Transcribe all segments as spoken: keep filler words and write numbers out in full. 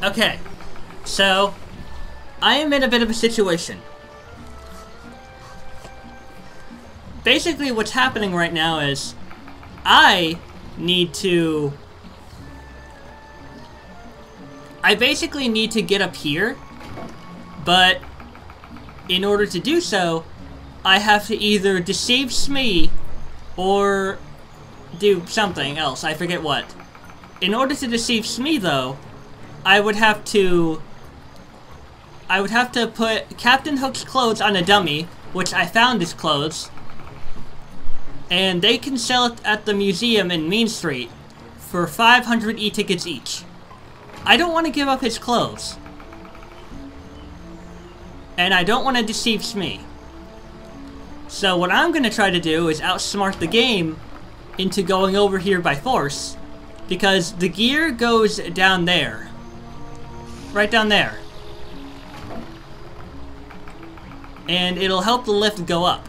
Okay, so I am in a bit of a situation. Basically, what's happening right now is I need to... I basically need to get up here, but in order to do so, I have to either deceive Smee or do something else. I forget what. In order to deceive Smee, though, I would have to... I would have to put Captain Hook's clothes on a dummy, which I found his clothes, and they can sell it at the museum in Mean Street for five hundred e-tickets each. I don't want to give up his clothes. And I don't want to deceive Smee. So what I'm going to try to do is outsmart the game into going over here by force, because the gear goes down there. Right down there. And it'll help the lift go up.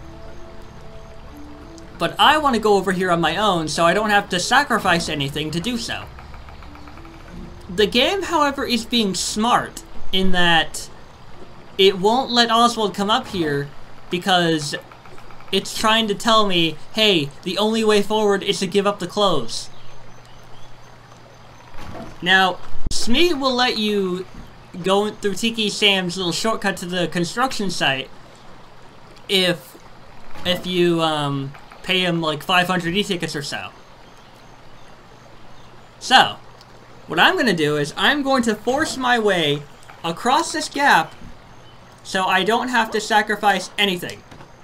But I want to go over here on my own, so I don't have to sacrifice anything to do so. The game, however, is being smart in that it won't let Oswald come up here because it's trying to tell me, hey, the only way forward is to give up the clothes. Now, Smee will let you go through Tiki Sam's little shortcut to the construction site if if you um, pay him like five hundred e-tickets or so. So, what I'm going to do is I'm going to force my way across this gap so I don't have to sacrifice anything.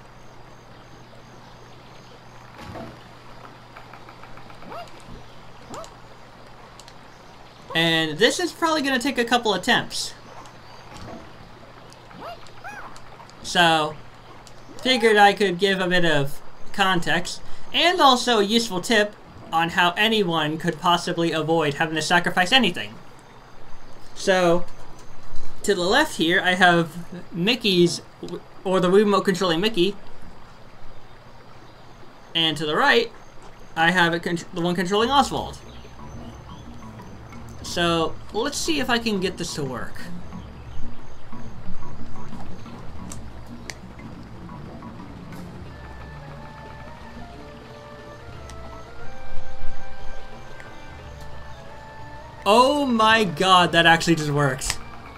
And this is probably going to take a couple attempts. So, figured I could give a bit of context, and also a useful tip on how anyone could possibly avoid having to sacrifice anything. So, to the left here, I have Mickey's, or the remote controlling Mickey. And to the right, I have it the one controlling Oswald. So, let's see if I can get this to work. Oh my god, that actually just works.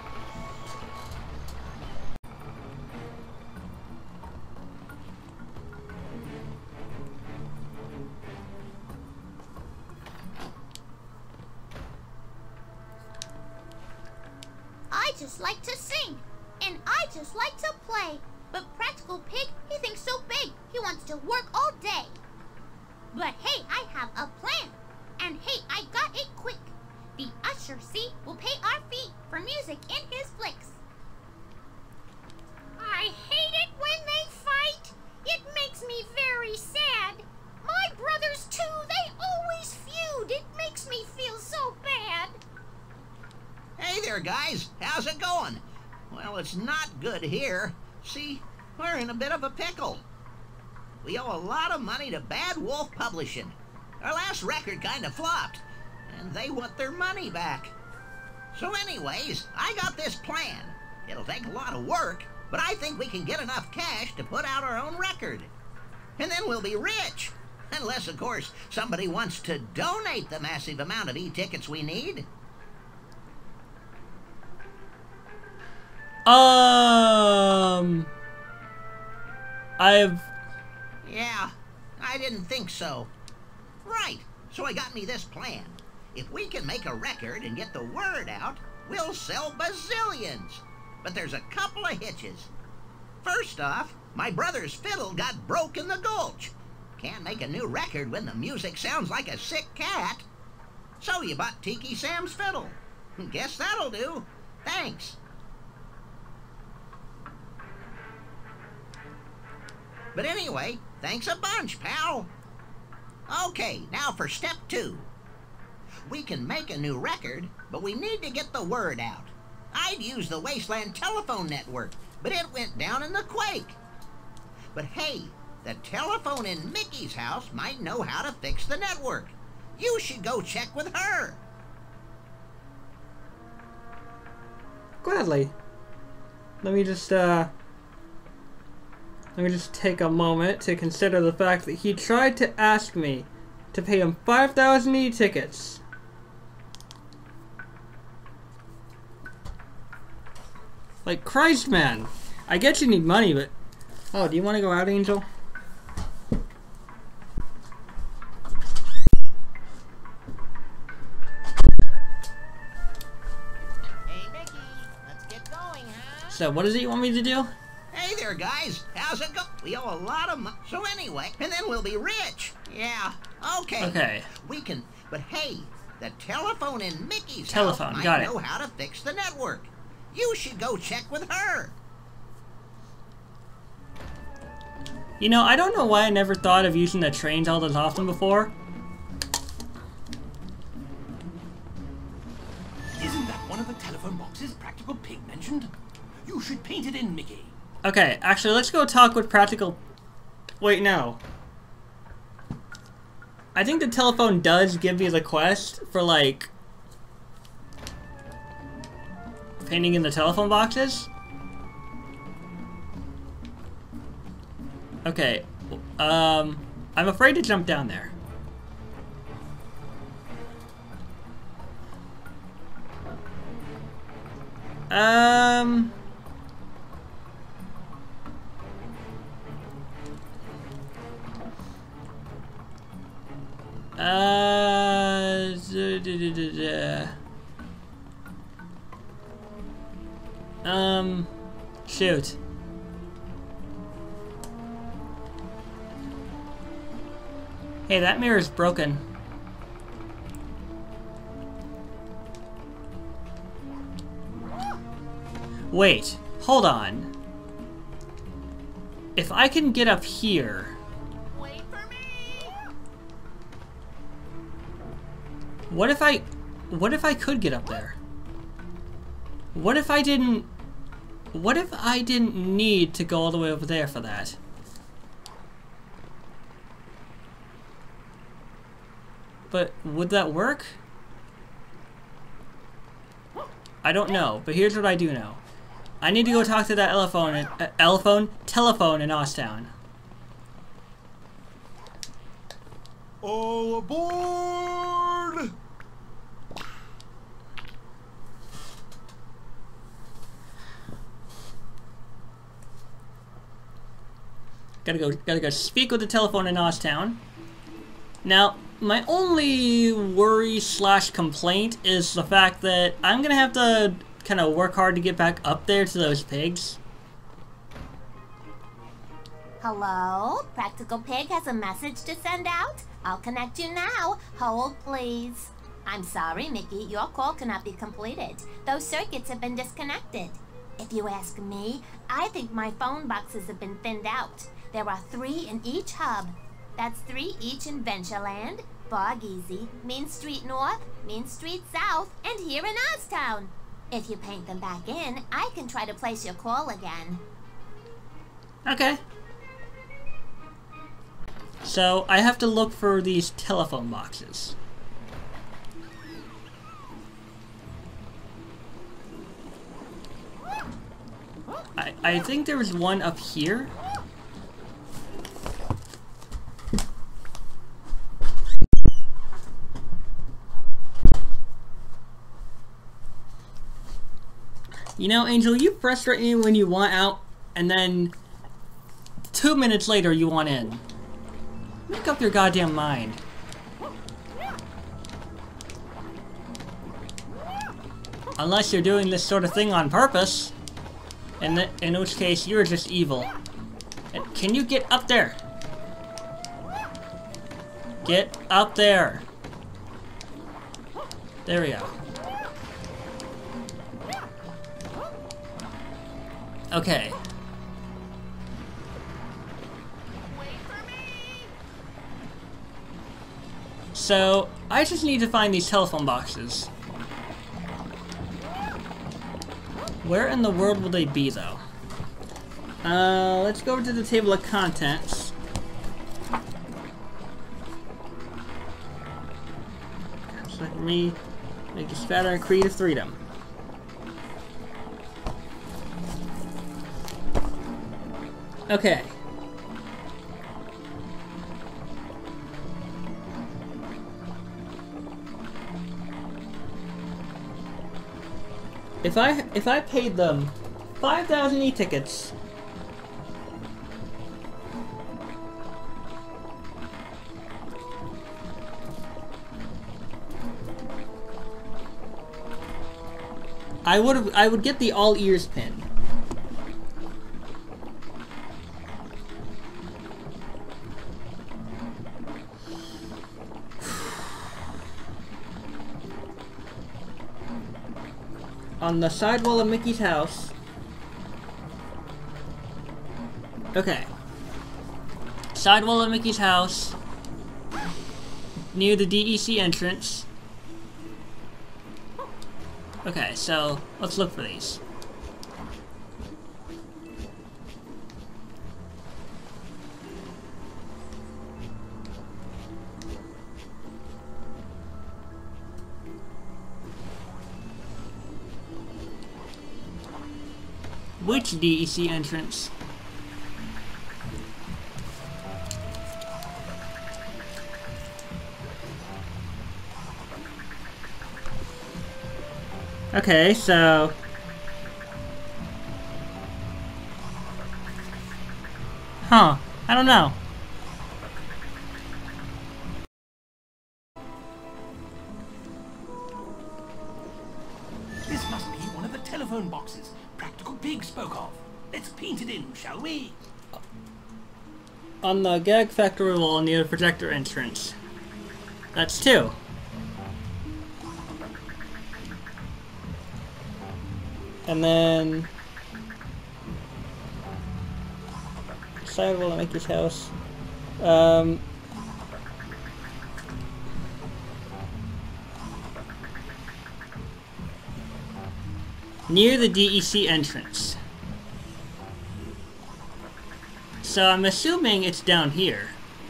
I just like to sing, and I just like to play. But Practical Pig, he thinks so big, he wants to work all day. But hey, I have a plan, and hey, I got it quick. The usher, see, will pay our fee for music in his flicks. I hate it when they fight. It makes me very sad. My brothers too, they always feud. It makes me feel so bad. Hey there, guys. How's it going? Well, it's not good here. See, we're in a bit of a pickle. We owe a lot of money to Bad Wolf Publishing. Our last record kind of flopped, and they want their money back. So anyways, I got this plan. It'll take a lot of work, but I think we can get enough cash to put out our own record. And then we'll be rich. Unless, of course, somebody wants to donate the massive amount of e-tickets we need. Um... I've... Yeah, I didn't think so. Right, so I got me this plan. If we can make a record and get the word out, we'll sell bazillions. But there's a couple of hitches. First off, my brother's fiddle got broke in the gulch. Can't make a new record when the music sounds like a sick cat. So you bought Tiki Sam's fiddle. Guess that'll do. Thanks. But anyway, thanks a bunch, pal. Okay, now for step two. We can make a new record, but we need to get the word out. I'd use the Wasteland telephone network, but it went down in the quake. But hey, the telephone in Mickey's house might know how to fix the network. You should go check with her. gladly. Let me just, uh... Let me just take a moment to consider the fact that he tried to ask me to pay him five thousand e-tickets. Like, Christ, man. I get you need money, but... Oh, do you want to go out, Angel? Hey, Mickey, let's get going, huh? So, what is it you want me to do? Hey there, guys. How's it go? We owe a lot of money. So anyway, and then we'll be rich. Yeah, okay. Okay. We can, but hey, the telephone in Mickey's Telephone, house might got it. know how to fix the network. You should go check with her. You know, I don't know why I never thought of using the trains all this often before. Isn't that one of the telephone boxes Practical Pig mentioned? You should paint it in, Mickey. Okay, actually, let's go talk with Practical... Wait, no. I think the telephone does give me the quest for, like... painting in the telephone boxes? Okay, um... I'm afraid to jump down there. Um... Uh, da, da, da, da, da. Um, shoot. Hey, that mirror's broken. Wait, hold on. If I can get up here... Wait for me! What if I... What if I could get up there? What if I didn't... What if I didn't need to go all the way over there for that? But would that work? I don't know, but here's what I do know. I need to go talk to that elephone, uh, elephone, telephone in Osstown. All aboard! Gotta go, gotta go speak with the telephone in Osstown. Now, my only worry slash complaint is the fact that I'm gonna have to kind of work hard to get back up there to those pigs. Hello? Practical Pig has a message to send out? I'll connect you now. Hold, please. I'm sorry, Mickey. Your call cannot be completed. Those circuits have been disconnected. If you ask me, I think my phone boxes have been thinned out. There are three in each hub. That's three each in Ventureland, Bog Easy, Main Street North, Main Street South, and here in Osstown. If you paint them back in, I can try to place your call again. Okay. So, I have to look for these telephone boxes. I, I think there was one up here. You know, Angel, you frustrate me when you want out, and then two minutes later you want in. Make up your goddamn mind. Unless you're doing this sort of thing on purpose. In, the, in which case, you're just evil. And can you get up there? Get up there. There we go. Okay. So, I just need to find these telephone boxes. Where in the world will they be, though? Uh, let's go over to the table of contents. So let me make this fatter and creative freedom. Okay. If I if I paid them five thousand e-tickets, I would I would get the all ears pin. On the sidewall of Mickey's house. Okay. Sidewall of Mickey's house. Near the D E C entrance. Okay, so let's look for these. Which D E C entrance? Okay, so... Huh, I don't know. This must be one of the telephone boxes Practical Pig spoke of. Let's paint it in, shall we? On the gag factory wall near the projector entrance. That's two. And then... sidewall at Mickey's house. Um... Near the D E C entrance. So I'm assuming it's down here.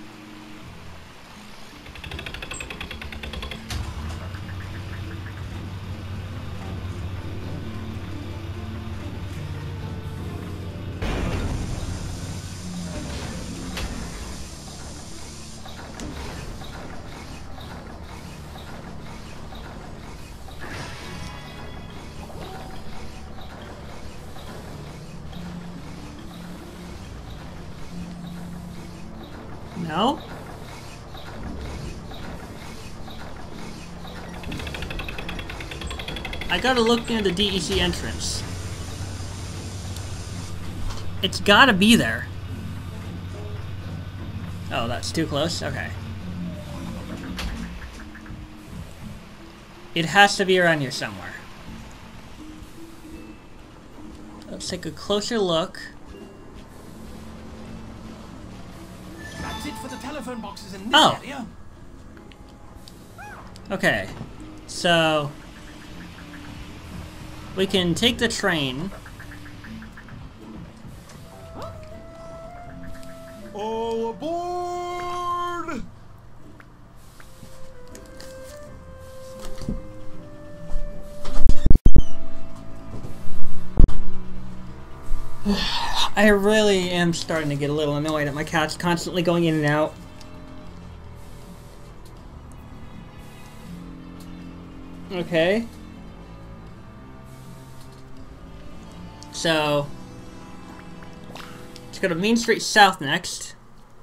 No? I gotta look near the D E C entrance. It's gotta be there. Oh, that's too close? Okay. It has to be around here somewhere. Let's take a closer look. That's it for the telephone boxes in this Oh. area. Okay, so we can take the train. All aboard! I really am starting to get a little annoyed at my cat's constantly going in and out. Okay. So, let's go to Main Street South next.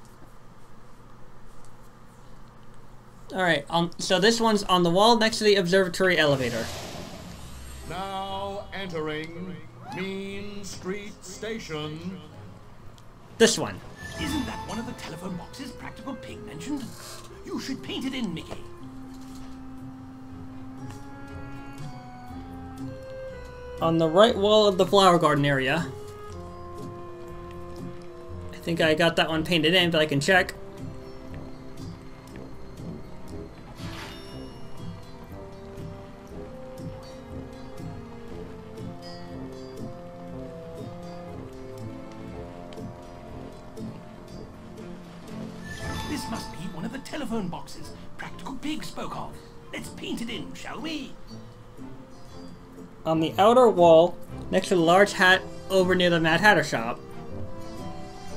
Alright, um, so this one's on the wall next to the observatory elevator. Now entering Mean Street Station. This one. Isn't that one of the telephone boxes Practical Pig mentioned? You should paint it in, Mickey. On the right wall of the flower garden area. I think I got that one painted in, but I can check. This must be one of the telephone boxes Practical Pig spoke of. Let's paint it in, shall we? On the outer wall, next to the large hat over near the Mad Hatter shop.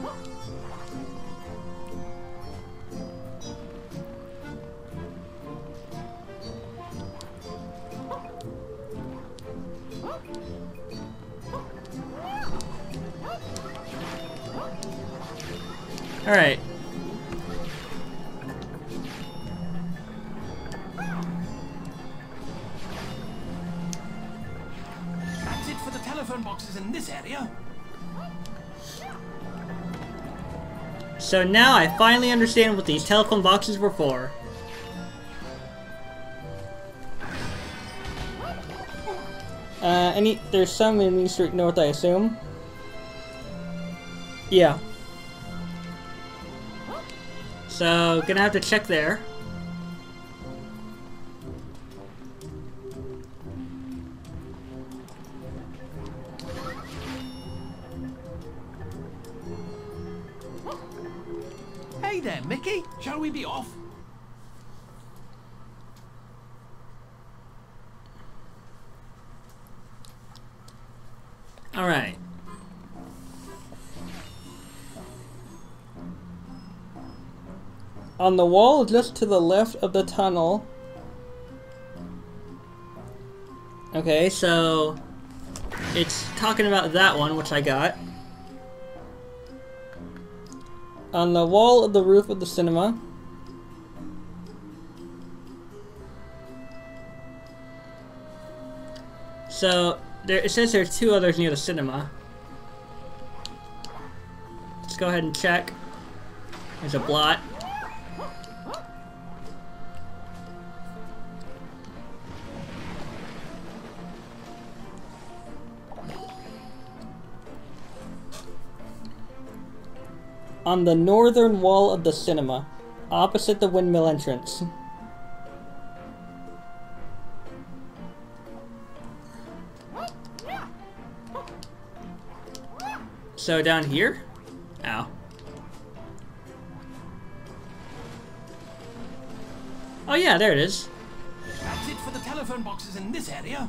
Alright. That's it for the telephone boxes in this area. So now I finally understand what these telephone boxes were for. Uh, any- there's some in Main Street North, I assume. Yeah. So, gonna have to check there. Hey there, Mickey. Shall we be off? Alright. On the wall just to the left of the tunnel. Okay, so it's talking about that one, which I got. On the wall of the roof of the cinema. So there, it says there's two others near the cinema. Let's go ahead and check. There's a blot. On the northern wall of the cinema, opposite the windmill entrance. So down here? Ow. Oh yeah, there it is. That's it for the telephone boxes in this area.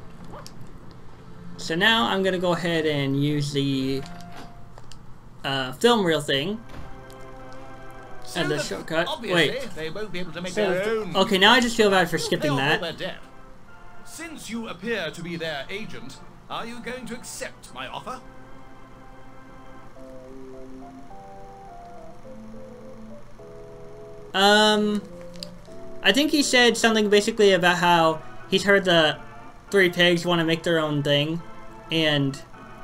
So now I'm gonna go ahead and use the uh, film reel thing So and the that shortcut. Obviously, Wait. they won't be able to make So their th- own. okay, now I just feel bad for Pay skipping off all that. their debt. Since you appear to be their agent, are you going to accept my offer? Um, I think he said something basically about how he's heard the three pigs want to make their own thing, and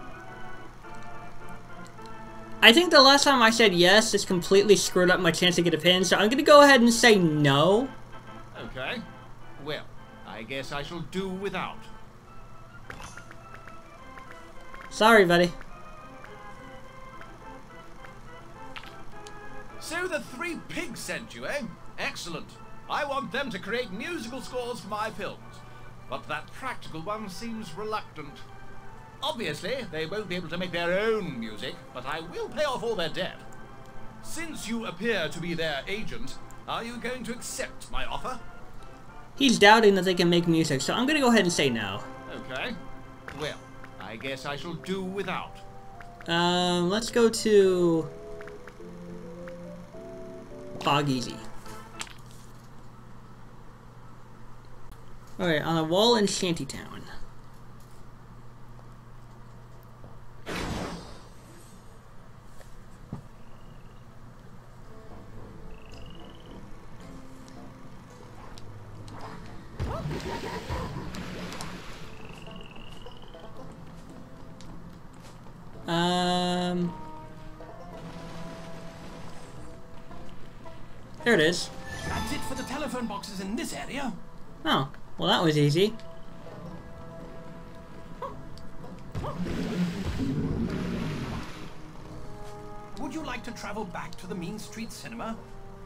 I think the last time I said yes, this completely screwed up my chance to get a pin, so I'm gonna go ahead and say no. Okay. Well, I guess I shall do without. Sorry, buddy. So the three pigs sent you, eh? Excellent. I want them to create musical scores for my films. But that practical one seems reluctant. Obviously, they won't be able to make their own music, but I will pay off all their debt. Since you appear to be their agent, are you going to accept my offer? He's doubting that they can make music, so I'm gonna go ahead and say no. Okay. Well, I guess I shall do without. Um, let's go to Bog Easy. Alright, on the wall in Shantytown. Um, there it is. That's it for the telephone boxes in this area. Oh, well that was easy. Would you like to travel back to the Mean Street Cinema?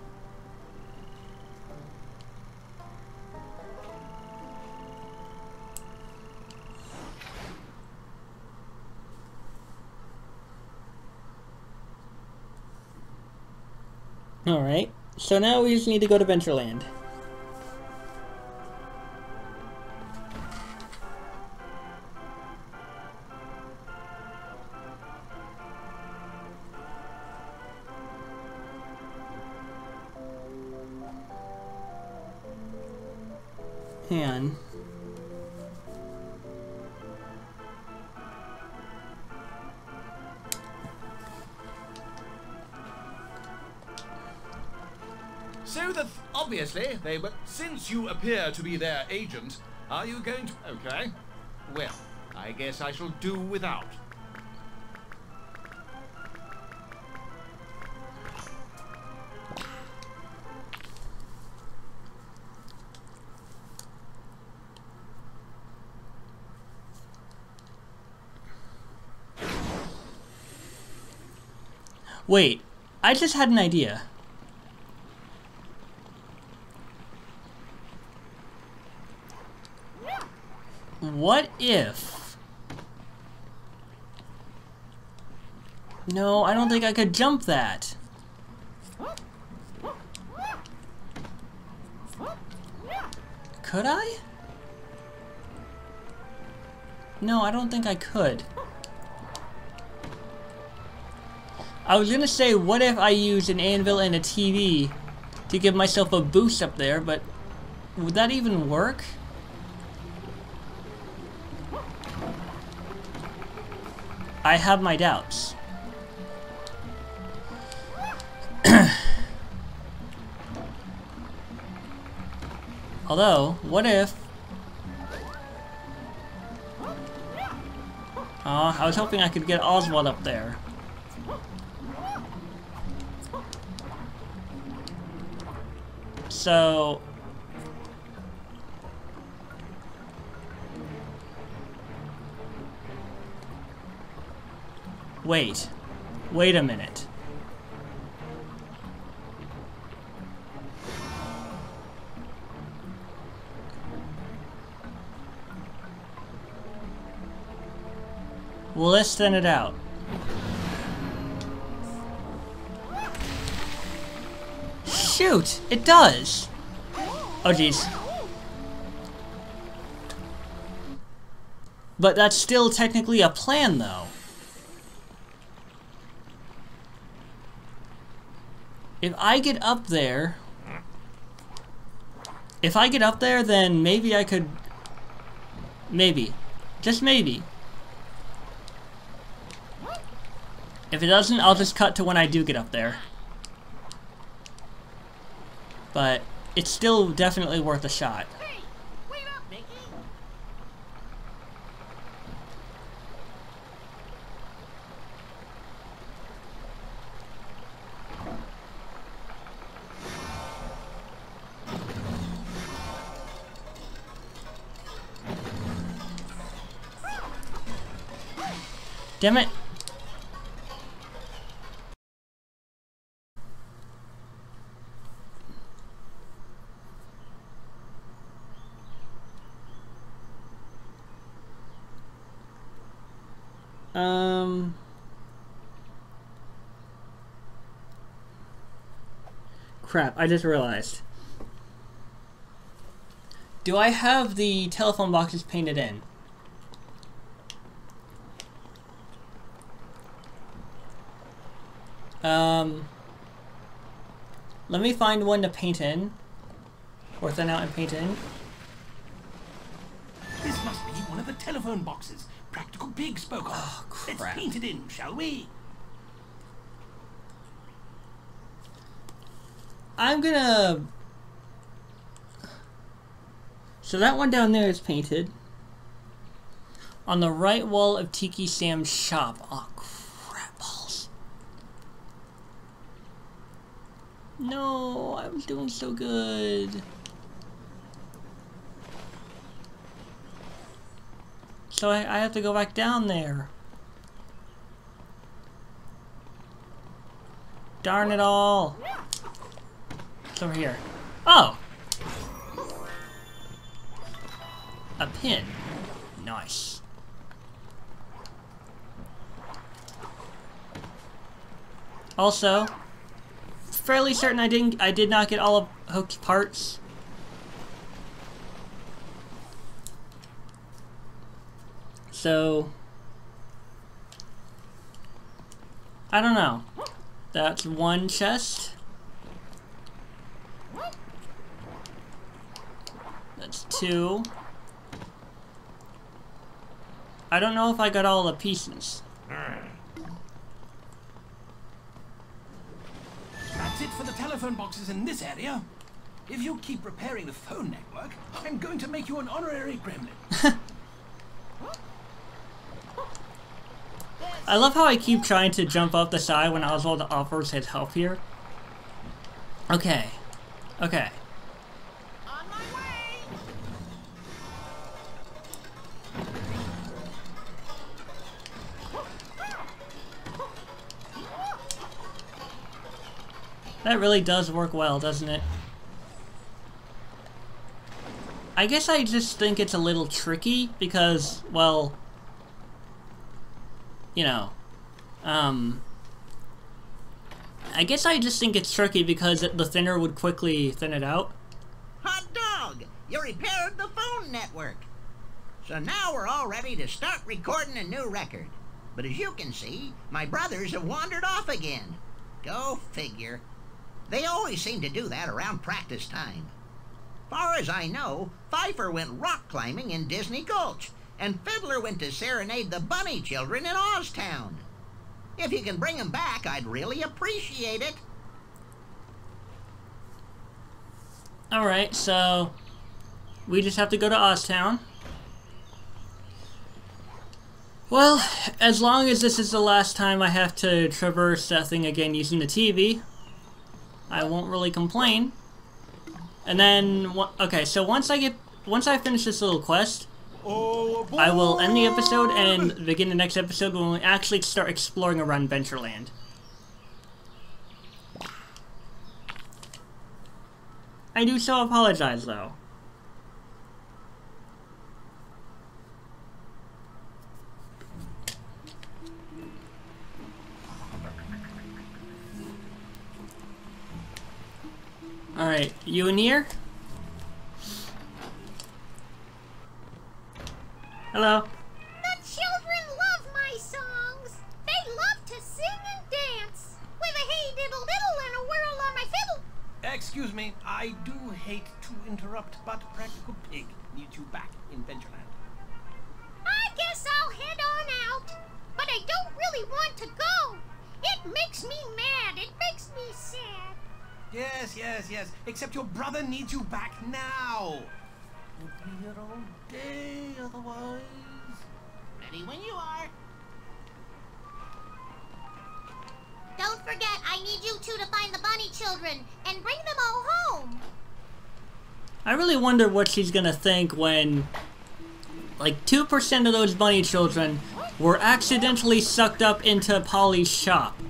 Alright, so now we just need to go to Ventureland. Hang on. So that obviously they but since you appear to be their agent, are you going to okay? Well, I guess I shall do without. Wait, I just had an idea. What if... No, I don't think I could jump that. Could I? No, I don't think I could. I was gonna say, what if I used an anvil and a T V to give myself a boost up there, but would that even work? I have my doubts. Although, what if... Oh, I was hoping I could get Oswald up there. So... Wait. Wait a minute. Well, let's thin it out. Shoot! It does! Oh, jeez. But that's still technically a plan, though. If I get up there... If I get up there, then maybe I could... Maybe. Just maybe. If it doesn't, I'll just cut to when I do get up there. But it's still definitely worth a shot. Hey, wait up, Mickey. Damn it. Um... Crap, I just realized. Do I have the telephone boxes painted in? Um... Let me find one to paint in. Or thin out and paint in. This must be one of the telephone boxes Practical Pig spoke of. Oh, crap. Let's paint it in, shall we? I'm gonna... So that one down there is painted. On the right wall of Tiki Sam's shop. Oh, crap balls. No, I was doing so good. So I, I have to go back down there. Darn it all. It's over here. Oh! A pin. Nice. Also, fairly certain I didn't I did not get all of Hook's parts. So, I don't know. That's one chest. That's to... I don't know if I got all the pieces. That's it for the telephone boxes in this area. If you keep repairing the phone network, I'm going to make you an honorary gremlin. I love how I keep trying to jump off the side when Oswald offers his help here. Okay. Okay. On my way! That really does work well, doesn't it? I guess I just think it's a little tricky because, well, you know, um, I guess I just think it's tricky because the thinner would quickly thin it out. Hot dog! You repaired the phone network. So now we're all ready to start recording a new record. But as you can see, my brothers have wandered off again. Go figure. They always seem to do that around practice time. Far as I know, Pfeiffer went rock climbing in Disney Gulch, and Fiddler went to serenade the bunny children in Oztown. If you can bring them back, I'd really appreciate it. Alright, so we just have to go to Oztown. Well, as long as this is the last time I have to traverse that thing again using the T V, I won't really complain. And then, okay, so once I get, once I finish this little quest, I will end the episode and begin the next episode when we actually start exploring around Ventureland. I do so apologize, though. Alright, you in here? Hello? The children love my songs. They love to sing and dance. With a hey diddle diddle and a whirl on my fiddle. Excuse me, I do hate to interrupt, but Practical Pig needs you back in Ventureland. I guess I'll head on out. But I don't really want to go. It makes me mad. It makes me sad. Yes, yes, yes. Except your brother needs you back now. You'll be here all day otherwise. Ready when you are. Don't forget, I need you two to find the bunny children and bring them all home. I really wonder what she's gonna think when, like, two percent of those bunny children were accidentally sucked up into Polly's shop.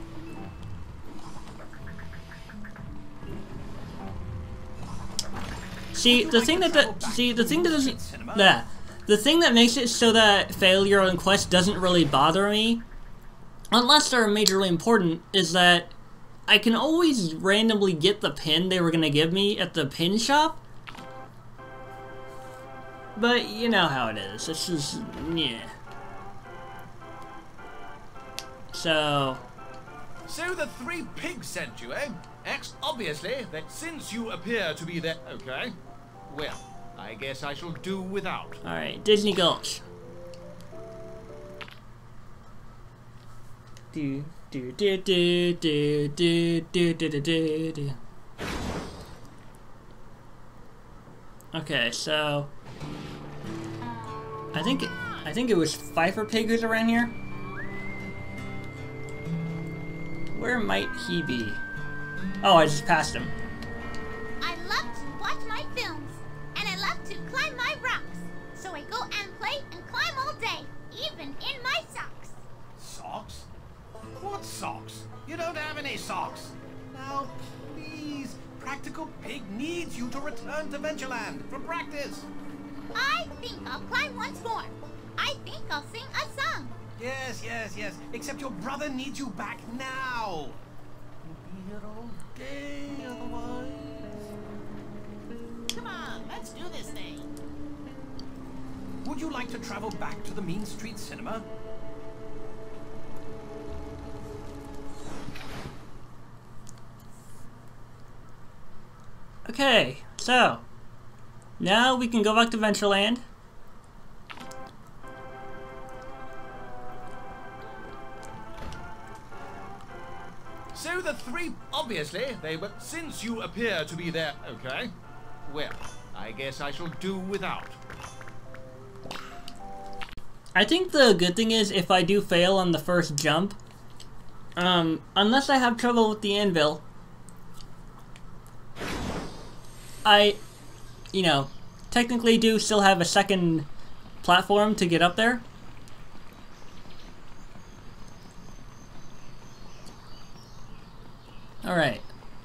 See, the thing that, the, see, the thing that doesn't, yeah, the thing that makes it so that failure on quest doesn't really bother me, unless they're majorly important, is that I can always randomly get the pin they were gonna give me at the pin shop. But you know how it is. It's just, yeah. So. So the three pigs sent you, eh? X, obviously, that since you appear to be there. Okay. Well, I guess I shall do without. Alright, Disney Gulch. Do do do do do do do do do do do. Okay, so I think I think it was Pfeiffer Pig who's around here. Where might he be? Oh, I just passed him. I love to watch my films, and I love to climb my rocks. So I go and play and climb all day, even in my socks. Socks? What socks? You don't have any socks. Now, please, Practical Pig needs you to return to Ventureland for practice. I think I'll climb once more. I think I'll sing a song. Yes, yes, yes. Except your brother needs you back now. You'll be here all day otherwise. Come on, let's do this thing. Would you like to travel back to the Mean Street Cinema? Okay, so Now we can go back to Ventureland. So the three, obviously, they were, since you appear to be there, okay, well, I guess I shall do without. I think the good thing is if I do fail on the first jump, um, unless I have trouble with the anvil, I, you know, technically do still have a second platform to get up there. Alright.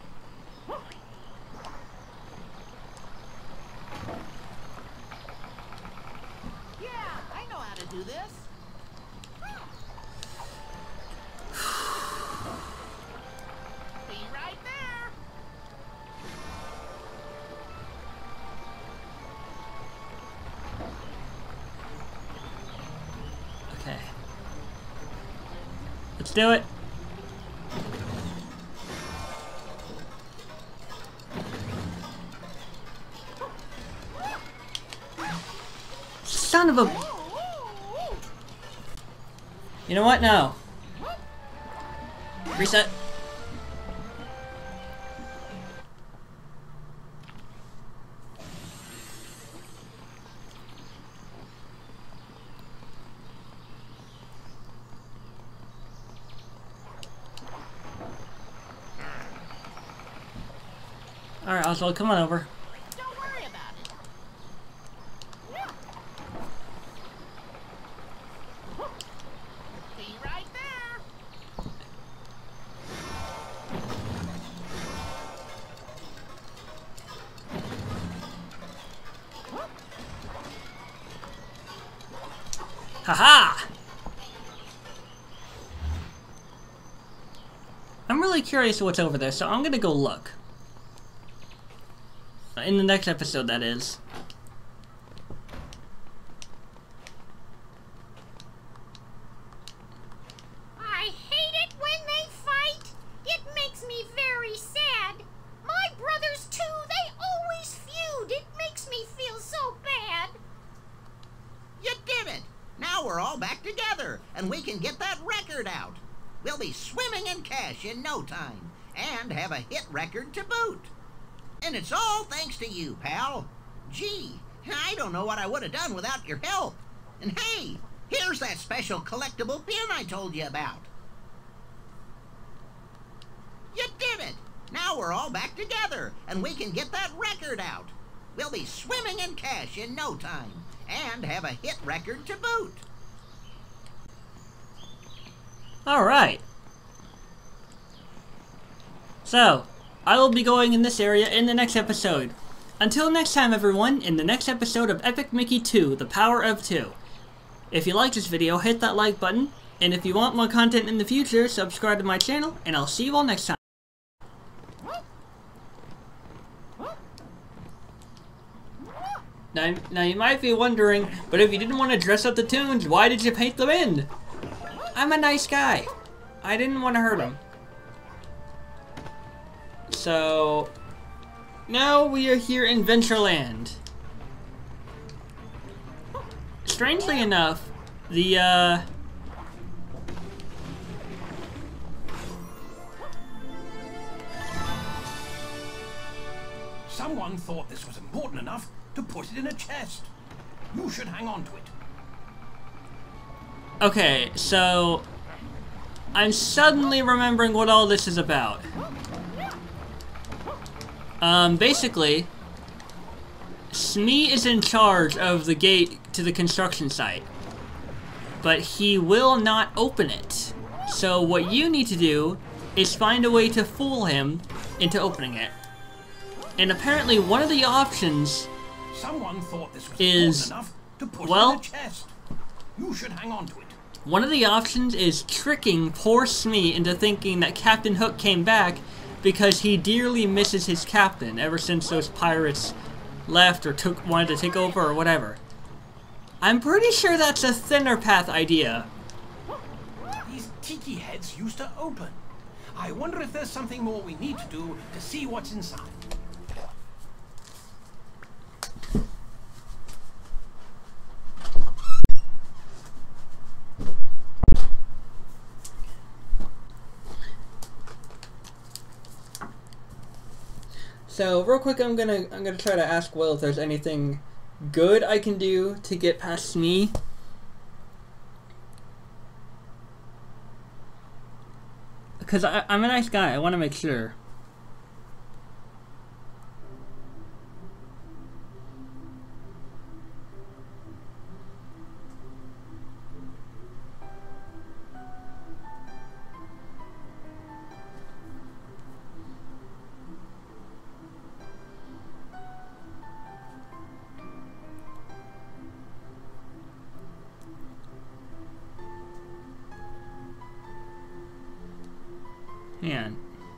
Yeah, I know how to do this. Be right there. Okay. Let's do it. Son of a... You know what? No. Reset. Alright, Oswald, come on over. Don't worry about it. Be right there. Haha! I'm really curious what's over there, so I'm gonna go look. In the next episode, that is. I hate it when they fight. It makes me very sad. My brothers too, they always feud. It makes me feel so bad. You did it! Now we're all back together, and we can get that record out. We'll be swimming in cash in no time, and have a hit record to boot. And it's all thanks to you, pal. Gee, I don't know what I would have done without your help. And hey, here's that special collectible pin I told you about. You did it! Now we're all back together, and we can get that record out. We'll be swimming in cash in no time, and have a hit record to boot. Alright. So, I will be going in this area in the next episode. Until next time, everyone, in the next episode of Epic Mickey two, The Power of Two. If you liked this video, hit that like button, and if you want more content in the future, subscribe to my channel, and I'll see you all next time. Now, now you might be wondering, but if you didn't want to dress up the tunes, why did you paint them in? I'm a nice guy. I didn't want to hurt him. So, now we are here in Ventureland. Strangely enough, the, uh... Someone thought this was important enough to put it in a chest. You should hang on to it. Okay, so... I'm suddenly remembering what all this is about. Um, basically, Smee is in charge of the gate to the construction site, but he will not open it. So what you need to do is find a way to fool him into opening it. And apparently one of the options Someone thought this was is, important enough to put well, it in a chest. You should hang on to it. one of the options is tricking poor Smee into thinking that Captain Hook came back because he dearly misses his captain ever since those pirates left or took wanted to take over or whatever. I'm pretty sure that's a thinner path idea. These tiki heads used to open. I wonder if there's something more we need to do to see what's inside. So real quick, I'm gonna I'm gonna try to ask Will if there's anything good I can do to get past me. Because I'm a nice guy, I want to make sure. Man.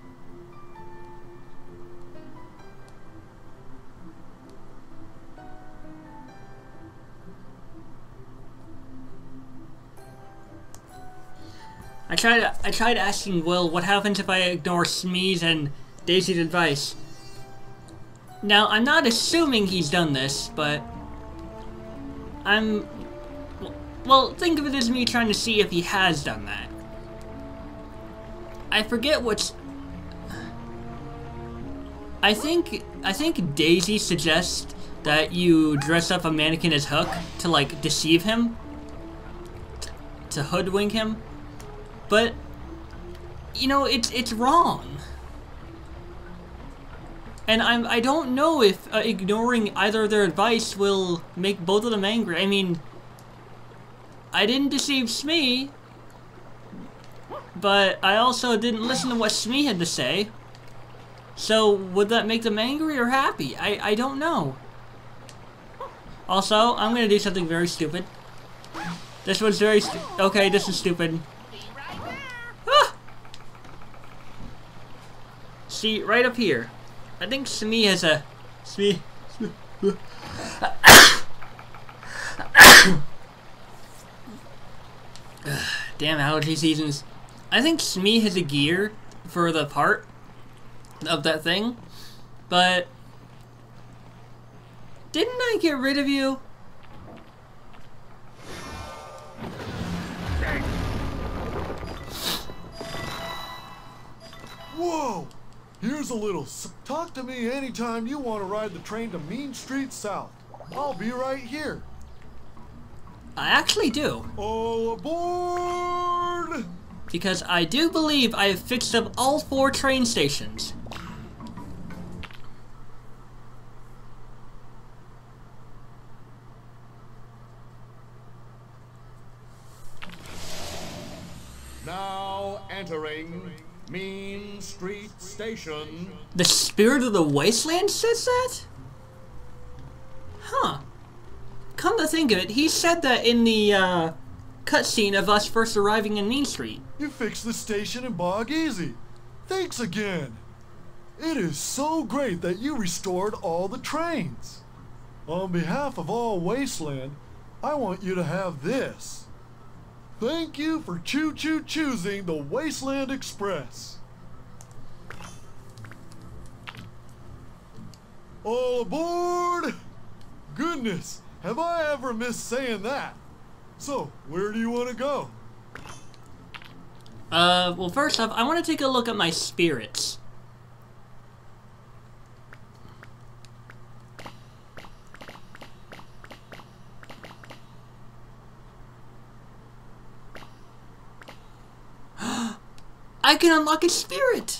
I tried I tried asking Will what happens if I ignore Smee's and Daisy's advice. Now, I'm not assuming he's done this, but I'm well, think of it as me trying to see if he has done that. I forget what's... I think... I think Daisy suggests that you dress up a mannequin as Hook to, like, deceive him. T to hoodwink him. But, you know, it's, it's wrong. And I'm, I don't know if uh, ignoring either of their advice will make both of them angry. I mean... I didn't deceive Smee. But I also didn't listen to what Smee had to say. So, would that make them angry or happy? I, I don't know. Also, I'm gonna do something very stupid. This was very stu- okay, this is stupid. Ah! See, right up here. I think Smee has a... Smee... Damn allergy seasons. I think Smee has a gear for the part of that thing, but didn't I get rid of you? Whoa! Here's a little s- talk to me anytime you want to ride the train to Mean Street South. I'll be right here. I actually do. All aboard! Because I do believe I have fixed up all four train stations. Now entering Mean Street Station. The Spirit of the Wasteland says that? Huh. Come to think of it, he said that in the, uh, cutscene of us first arriving in Mean Street. You fixed the station in Bog Easy. Thanks again. It is so great that you restored all the trains. On behalf of all Wasteland, I want you to have this. Thank you for choo-choo choosing the Wasteland Express. All aboard! Goodness, have I ever missed saying that? So, where do you want to go? Uh, well, first off, I want to take a look at my spirits. I can unlock a spirit!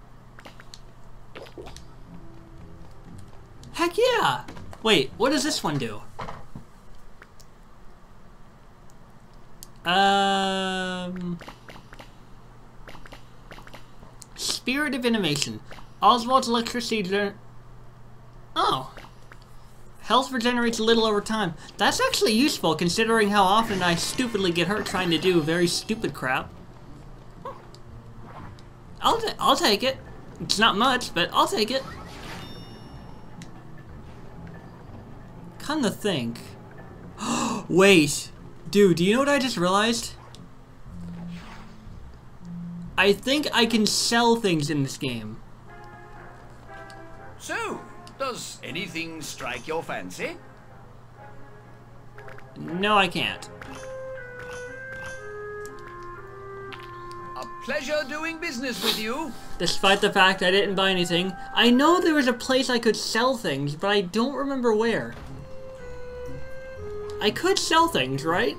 Heck yeah! Wait, what does this one do? Um... Spirit of Innovation. Oswald's electricity gener- Oh. Health regenerates a little over time. That's actually useful considering how often I stupidly get hurt trying to do very stupid crap. I'll, t I'll take it. It's not much, but I'll take it. Come to think. Wait. Dude, do you know what I just realized? I think I can sell things in this game. So, does anything strike your fancy? No, I can't. A Pleasure doing business with you. Despite the fact I didn't buy anything. I know there was a place I could sell things, but I don't remember where. I could sell things, right?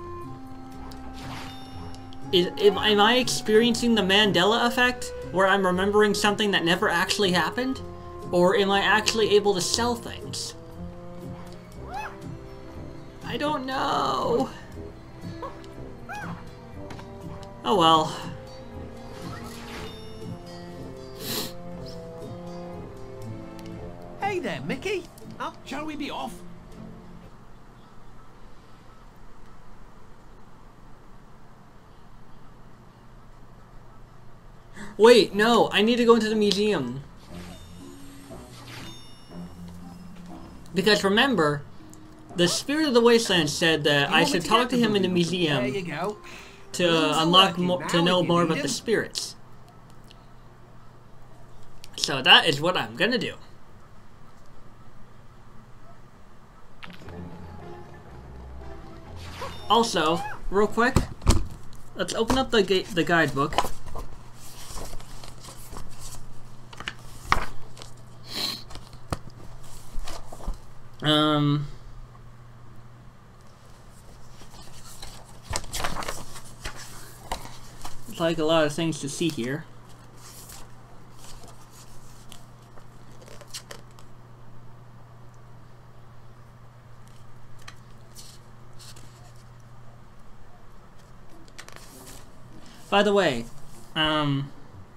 Is, am, am I experiencing the Mandela effect, where I'm remembering something that never actually happened? Or am I actually able to sell things? I don't know. Oh well. Hey there, Mickey. Huh? Shall we be off? Wait, no, I need to go into the museum. Because remember, the Spirit of the Wasteland said that I should talk to him in the There museum you go. to uh, unlock more, to know more about the spirits. So that is what I'm gonna do. Also, real quick, let's open up the ga the guidebook. Um. It's like a lot of things to see here. By the way, um...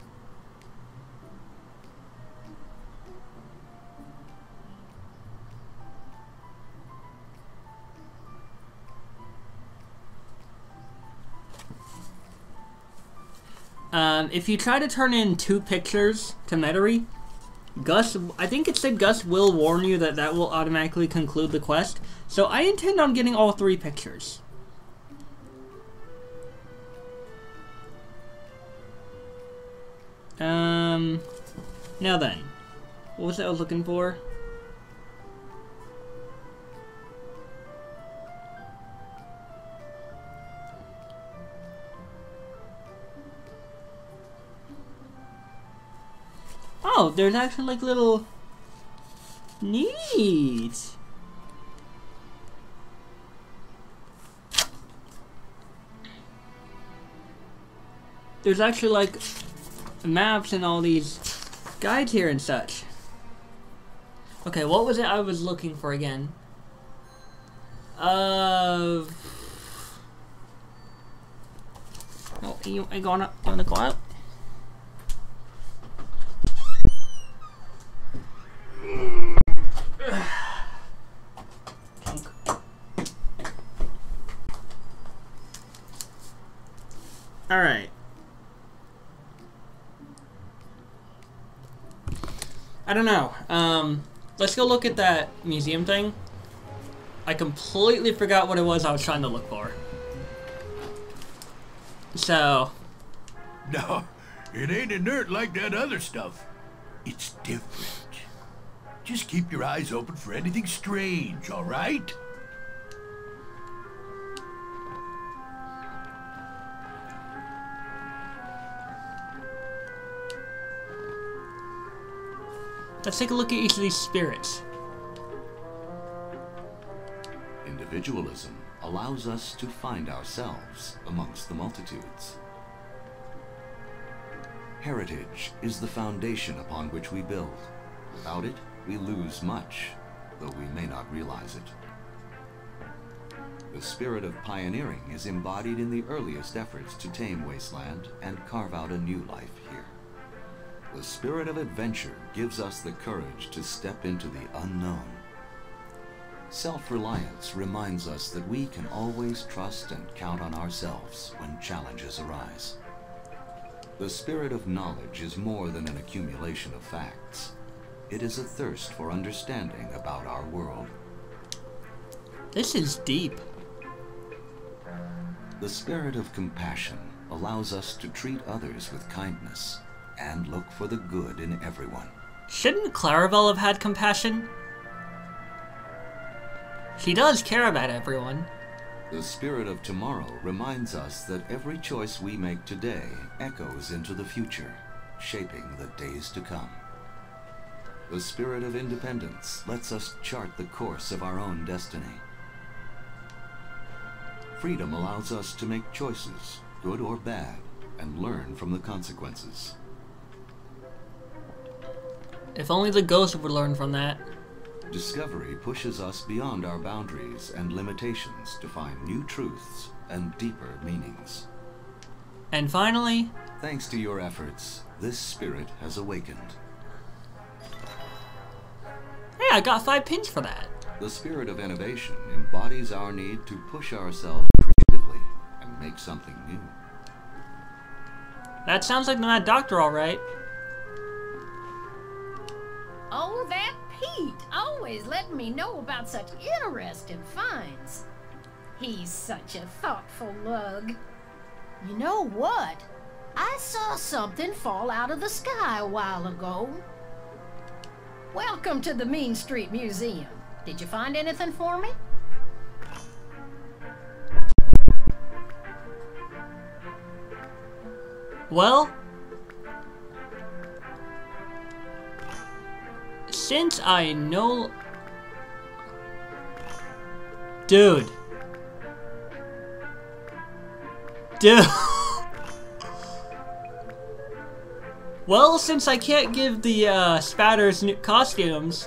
Um, if you try to turn in two pictures to Metairie, Gus, I think it said Gus will warn you that that will automatically conclude the quest. So I intend on getting all three pictures. Um, now then, what was it I was looking for? Oh, there's actually like little... Neat! There's actually like maps and all these guides here and such. Okay, what was it I was looking for again? Uh... Oh, you, you gonna, gonna go out? Alright. I don't know. Um, let's go look at that museum thing. I completely forgot what it was I was trying to look for. So... No, it ain't inert like that other stuff. It's different. Just keep your eyes open for anything strange, all right? Let's take a look at each of these spirits. Individualism allows us to find ourselves amongst the multitudes. Heritage is the foundation upon which we build. Without it, we lose much, though we may not realize it. The spirit of pioneering is embodied in the earliest efforts to tame Wasteland and carve out a new life here. The spirit of adventure gives us the courage to step into the unknown. Self-reliance reminds us that we can always trust and count on ourselves when challenges arise. The spirit of knowledge is more than an accumulation of facts. It is a thirst for understanding about our world. This is deep. The spirit of compassion allows us to treat others with kindness and look for the good in everyone. Shouldn't Clarabelle have had compassion? She does care about everyone. The spirit of tomorrow reminds us that every choice we make today echoes into the future, shaping the days to come. The spirit of independence lets us chart the course of our own destiny. Freedom allows us to make choices, good or bad, and learn from the consequences. If only the ghost would learn from that. Discovery pushes us beyond our boundaries and limitations to find new truths and deeper meanings. And finally, thanks to your efforts, this spirit has awakened. Hey, I got five pins for that. The spirit of innovation embodies our need to push ourselves creatively and make something new. That sounds like the Mad Doctor, all right. Oh, that Pete, always letting me know about such interesting finds. He's such a thoughtful lug. You know what? I saw something fall out of the sky a while ago. Welcome to the Mean Street Museum. Did you find anything for me? Well, since I know... Dude. Dude. Well, since I can't give the uh, Spatters new costumes,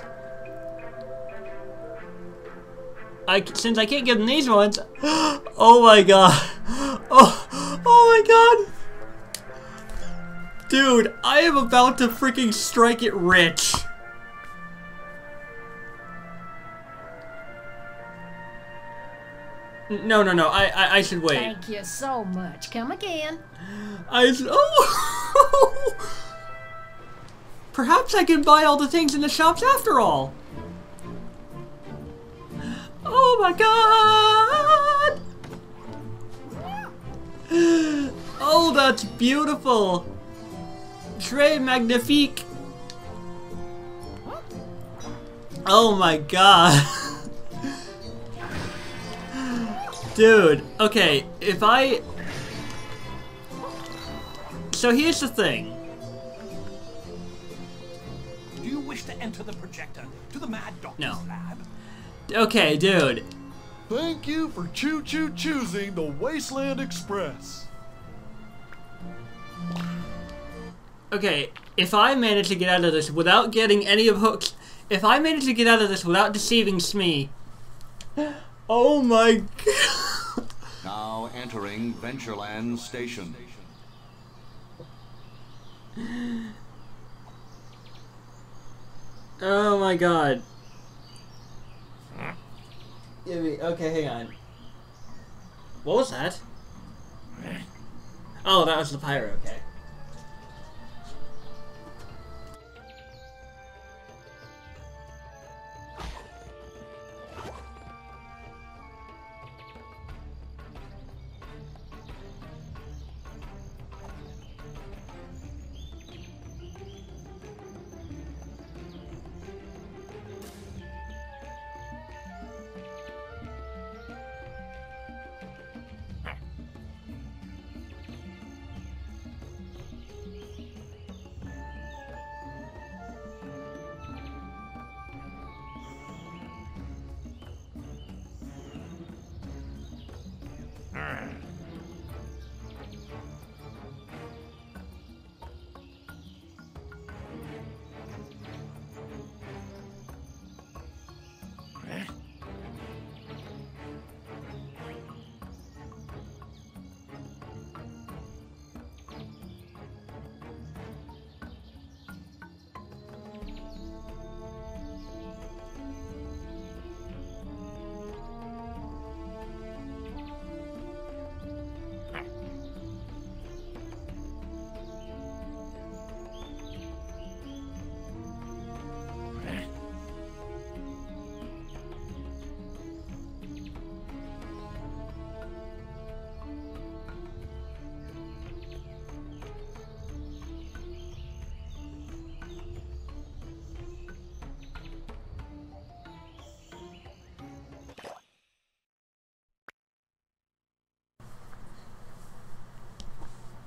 I since I can't give them these ones. Oh my god! Oh, oh my god! Dude, I am about to freaking strike it rich. No, no, no. I, I, I should wait. Thank you so much. Come again. I should. Oh. Perhaps I can buy all the things in the shops after all. Oh my god! Oh, that's beautiful. Très magnifique. Oh my god. Dude, okay, if I... So here's the thing. Do you wish to enter the projector to the Mad Doctor's No. lab? Okay, dude. Thank you for choo-choo choosing the Wasteland Express. Okay, if I manage to get out of this without getting any of Hook's... If I manage to get out of this without deceiving Smee... Oh my god. Now entering Ventureland Station. Oh my god. Give me, okay, hang on. What was that? Oh, that was the pyro, okay.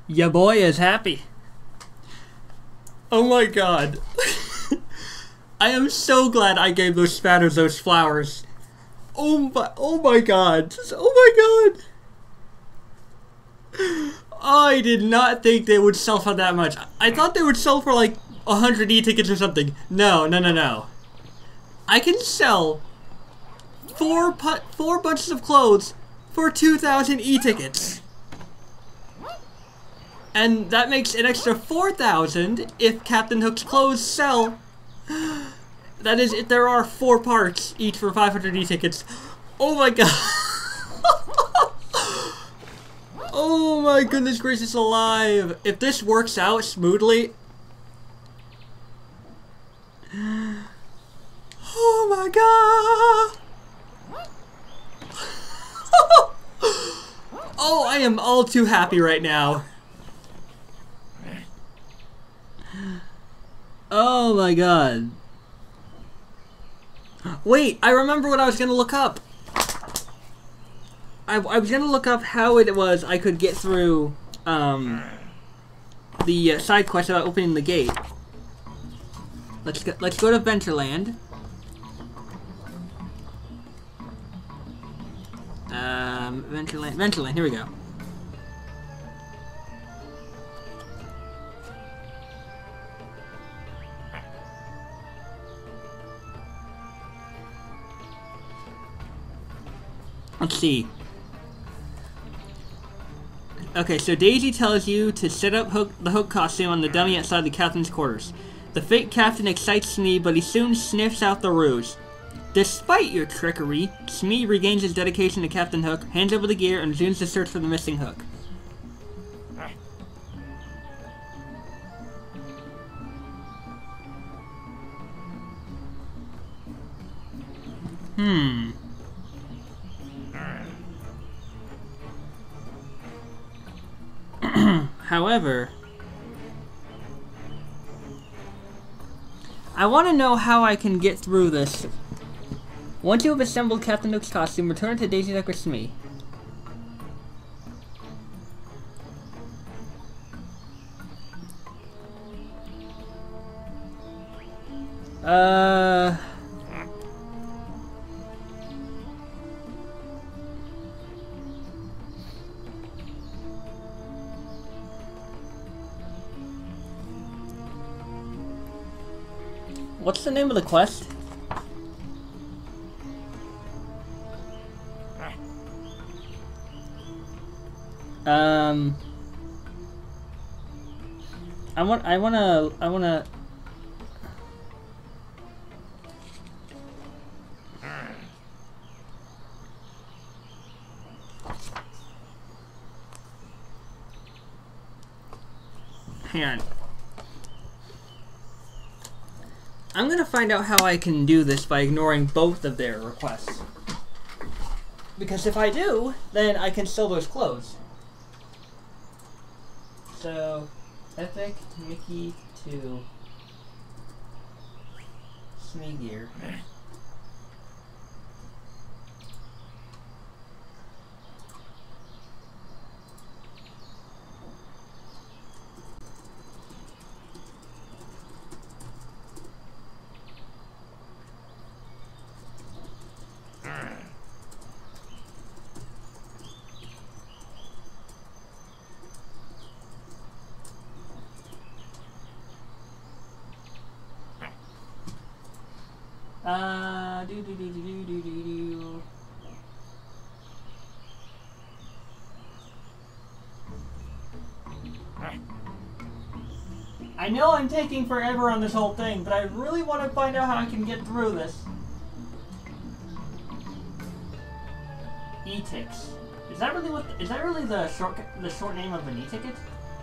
Ya boy is happy. Oh my god. I am so glad I gave those spatters those flowers. Oh my, oh my god. Oh my god. I did not think they would sell for that much. I thought they would sell for like a hundred e-tickets or something. No, no, no, no. I can sell four pu four bunches of clothes for two thousand e-tickets. And that makes an extra four thousand if Captain Hook's clothes sell. That is, if there are four parts, each for five hundred e-tickets. Oh my god. Oh my goodness gracious alive. If this works out smoothly. Oh my god. Oh, I am all too happy right now. Oh my god. Wait, I remember what I was gonna look up. I, I was gonna look up how it was I could get through um, the uh, side quest about opening the gate. Let's go, let's go to Ventureland. Um, Ventureland, Ventureland, here we go. Let's see. Okay, so Daisy tells you to set up Hook, the Hook costume on the dummy outside the captain's quarters. The fake captain excites Smee, but he soon sniffs out the ruse. Despite your trickery, Smee regains his dedication to Captain Hook, hands over the gear, and resumes the search for the missing Hook. Hmm. However, I want to know how I can get through this. Once you have assembled Captain Hook's costume, return to Daisy Duck or Smee. Uh... What's the name of the quest? Um, I want, I wanna, I wanna. Hang on. I'm gonna find out how I can do this by ignoring both of their requests. Because if I do, then I can sell those clothes. So, Epic Mickey to Smee gear. Uh, do do do do do do do do. I know I'm taking forever on this whole thing, but I really want to find out how I can get through this. E-Tix. Is that really what? Is that really the short the short name of an e-ticket?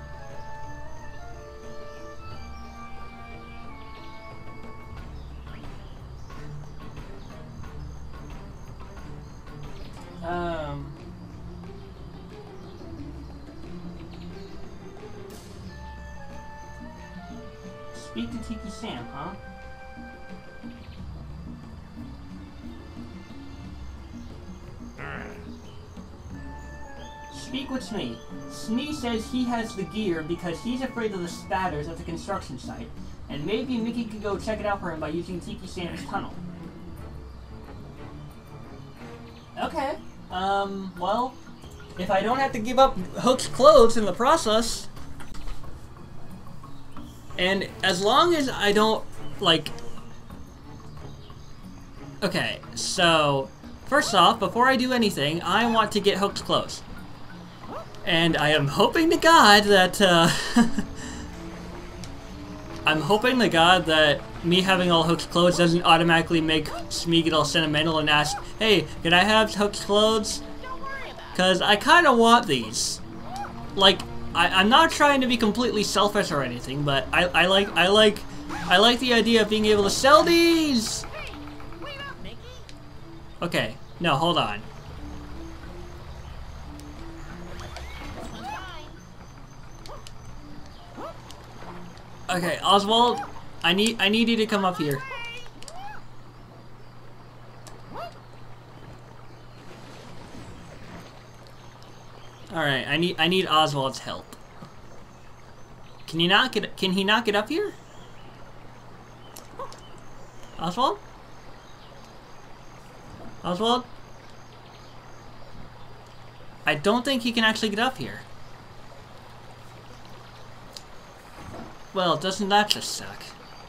Um. Speak to Tiki Sam, huh? speak with Smee. Smee says he has the gear because he's afraid of the spatters at the construction site, and maybe Mickey could go check it out for him by using Tiki Santa's tunnel. Okay. Um, well, if I don't have to give up Hook's clothes in the process, and as long as I don't, like... Okay, so, first off, before I do anything, I want to get Hook's clothes. And I am hoping to God that, uh... I'm hoping to God that me having all Hook's clothes doesn't automatically make Smee get all sentimental and ask, hey, can I have Hook's clothes? Because I kind of want these. Like, I, I'm not trying to be completely selfish or anything, but I, I like, I like, I like the idea of being able to sell these! Okay, no, hold on. Okay, Oswald, I need I need you to come up here. All right, I need I need Oswald's help. Can you not get can he not get up here? Oswald? Oswald? I don't think he can actually get up here. Well, doesn't that just suck?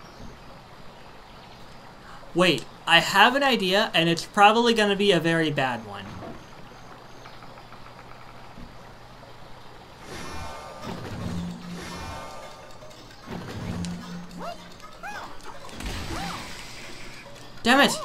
Wait, I have an idea, and it's probably gonna be a very bad one. Damn it!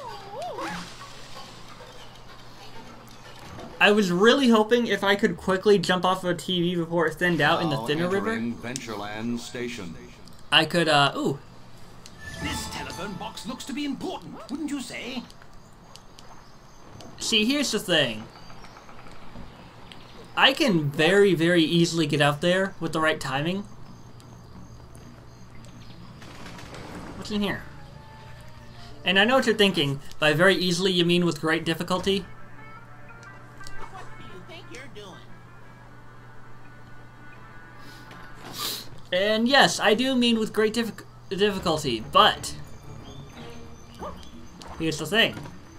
I was really hoping if I could quickly jump off of a T V before it thinned out in the thinner river. Ventureland Station. I could, uh, ooh. This telephone box looks to be important, wouldn't you say? See, here's the thing. I can very, very easily get up there with the right timing. What's in here? And I know what you're thinking. By very easily, you mean with great difficulty? And yes, I do mean with great diffi difficulty, but here's the thing.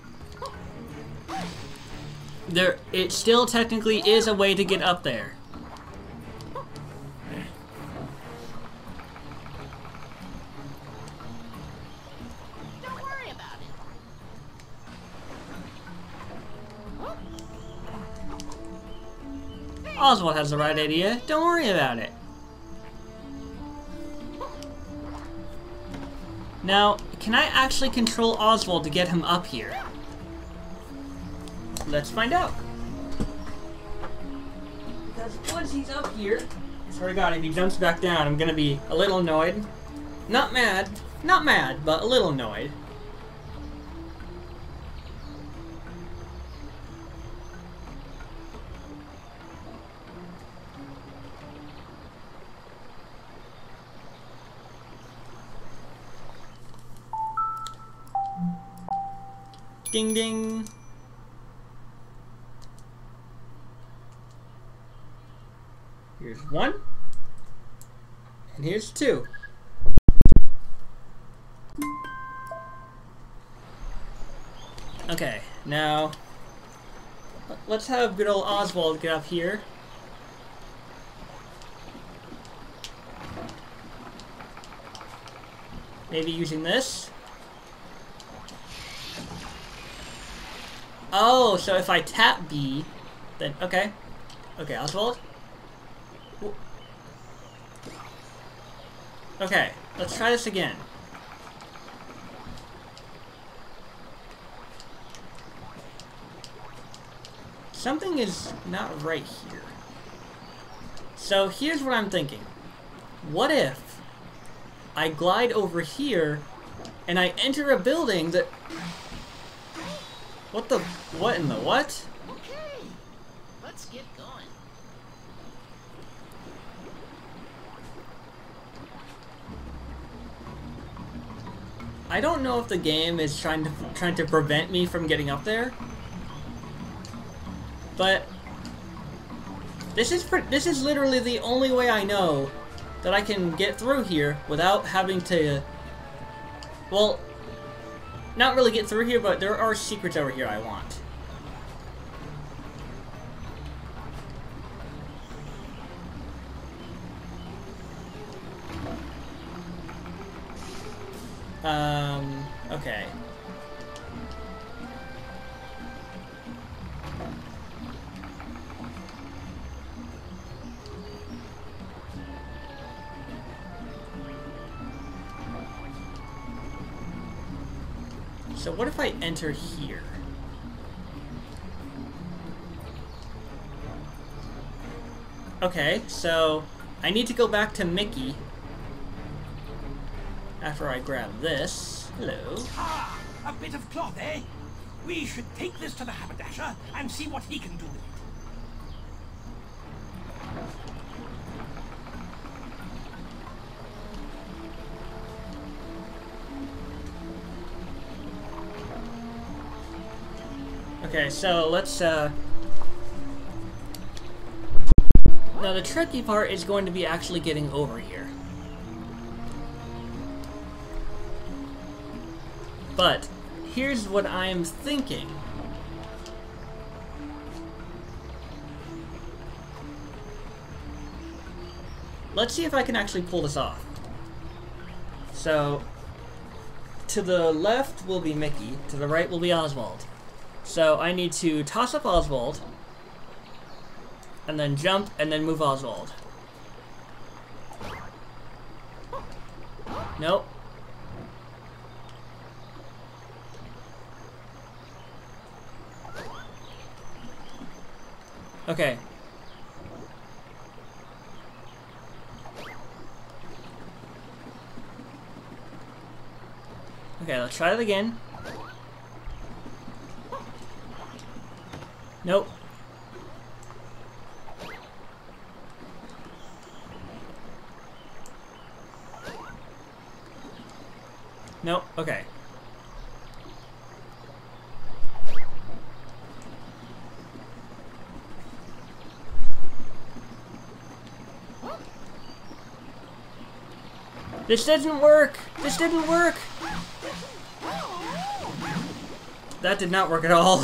There, it still technically is a way to get up there. Don't worry about it. Oswald has the right idea. Don't worry about it. Now, can I actually control Oswald to get him up here? Let's find out. Because once he's up here, I swear to God, if he jumps back down, I'm gonna be a little annoyed. Not mad, not mad, but a little annoyed. Ding ding. Here's one. And here's two. Okay, now let's have good old Oswald get up here. Maybe using this. Oh, so if I tap B, then, okay. Okay, Oswald. Okay, let's try this again. Something is not right here. So here's what I'm thinking. What if I glide over here and I enter a building that... What the... What in the what? Okay, let's get going. I don't know if the game is trying to trying to prevent me from getting up there, but This is pr this is literally the only way I know that I can get through here without having to... Well, not really get through here, but there are secrets over here I want. Um, okay. So what if I enter here? Okay, so I need to go back to Mickey after I grab this. Hello. Ah, a bit of cloth, eh? We should take this to the haberdasher and see what he can do with it. Okay, so let's, uh... Now the tricky part is going to be actually getting over here. But, here's what I'm thinking. Let's see if I can actually pull this off. So, to the left will be Mickey, to the right will be Oswald. So I need to toss up Oswald, and then jump, and then move Oswald. Nope. Okay. Okay, let's try it again. Nope. Nope, okay. This didn't work! This didn't work! That did not work at all.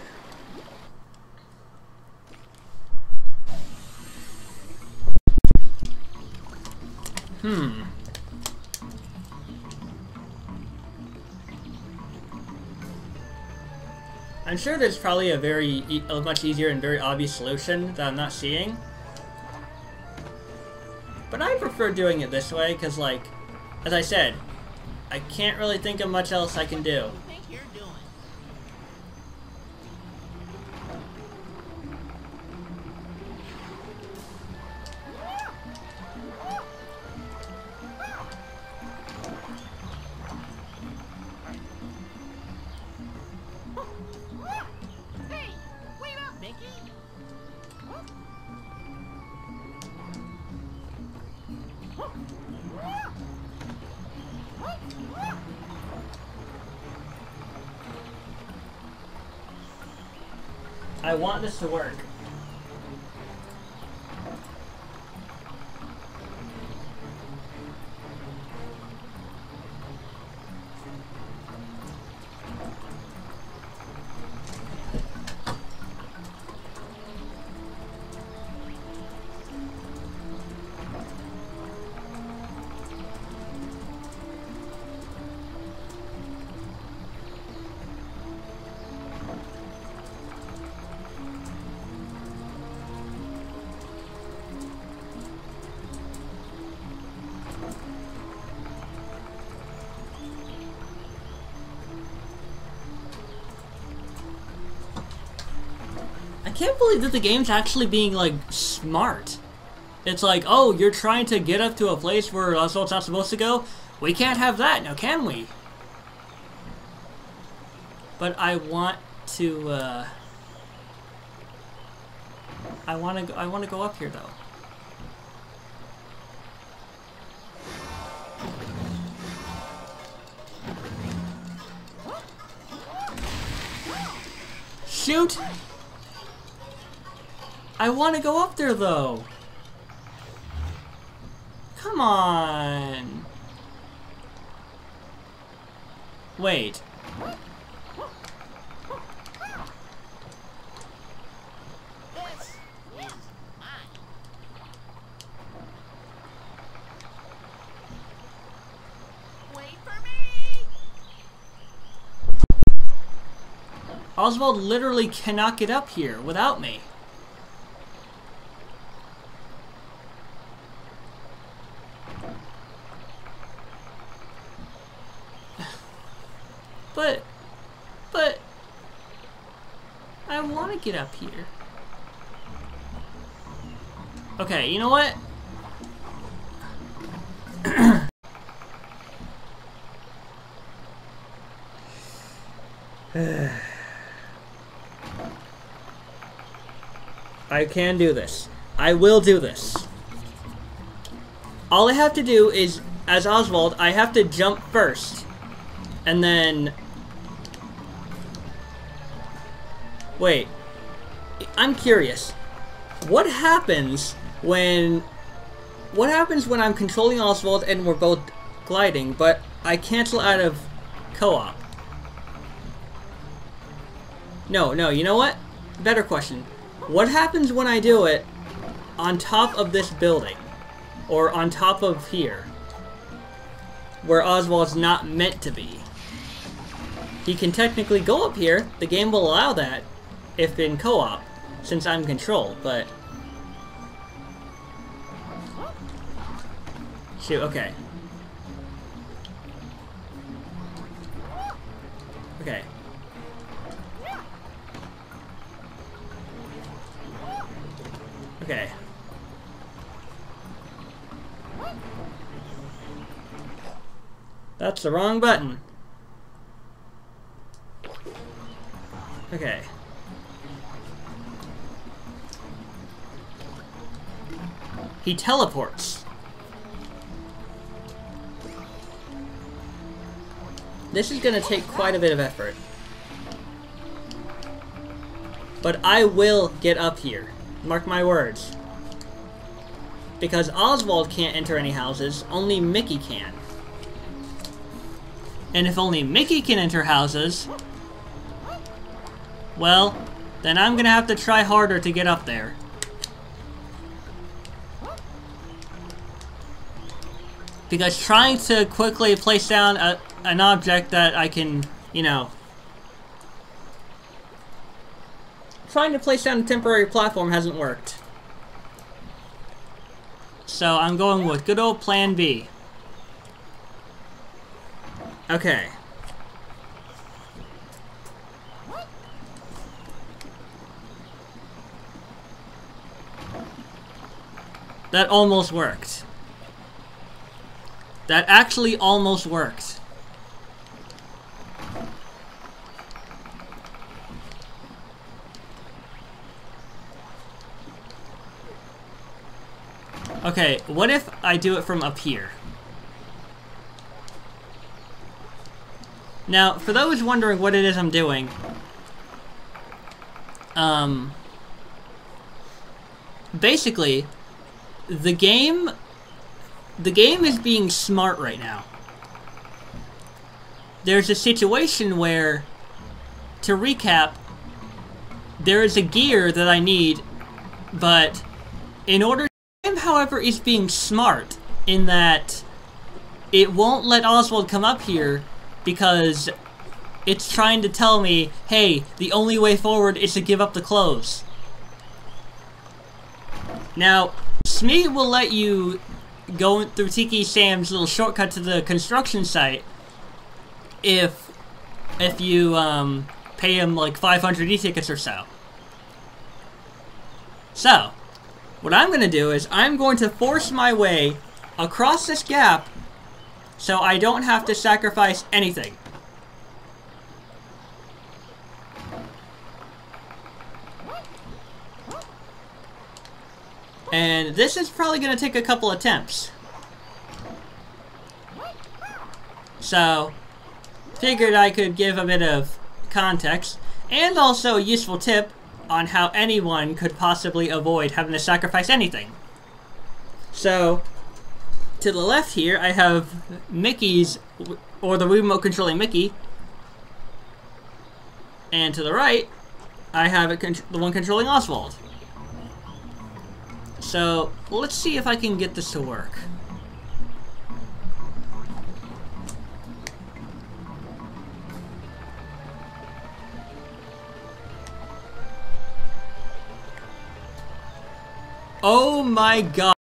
Hmm. I'm sure there's probably a very, e a much easier and very obvious solution that I'm not seeing. But I prefer doing it this way, because, like, as I said, I can't really think of much else I can do. I want this to work. I can't believe that the game's actually being, like, smart. It's like, oh, you're trying to get up to a place where Oswald's not supposed to go? We can't have that, now can we? But I want to, uh... I want to I want to go up here, though. Shoot! I want to go up there, though. Come on. Wait. Oswald literally cannot get up here without me. But, but, I want to get up here. Okay, you know what? I can do this. I will do this. All I have to do is, as Oswald, I have to jump first. And then... Wait. I'm curious. What happens when... What happens when I'm controlling Oswald and we're both gliding, but I cancel out of co-op? No, no, you know what? Better question. What happens when I do it on top of this building? Or on top of here? Where Oswald's not meant to be. He can technically go up here. The game will allow that if in co-op, since I'm controlled, but... Shoot, okay. Okay. Okay. That's the wrong button. Okay. He teleports. This is gonna take quite a bit of effort. But I will get up here. Mark my words. Because Oswald can't enter any houses, only Mickey can. And if only Mickey can enter houses, well, then I'm gonna have to try harder to get up there. Because trying to quickly place down a, an object that I can, you know... Trying to place down a temporary platform hasn't worked. So I'm going with good old Plan B. Okay. That almost worked. That actually almost worked. Okay, what if I do it from up here? Now, for those wondering what it is I'm doing, um, basically, the game, the game is being smart right now. There's a situation where, to recap, there is a gear that I need, but in order to, the game, however, is being smart in that it won't let Oswald come up here because it's trying to tell me, hey, the only way forward is to give up the clothes. Now, Smee will let you go through Tiki Sam's little shortcut to the construction site if if you um, pay him like five hundred e-tickets or so. So, what I'm going to do is I'm going to force my way across this gap so I don't have to sacrifice anything. And this is probably going to take a couple attempts. So, figured I could give a bit of context. And also a useful tip. on how anyone could possibly avoid having to sacrifice anything. So, to the left here, I have Mickey's, or the remote controlling Mickey. And to the right, I have it the one controlling Oswald. So, let's see if I can get this to work. Oh my god.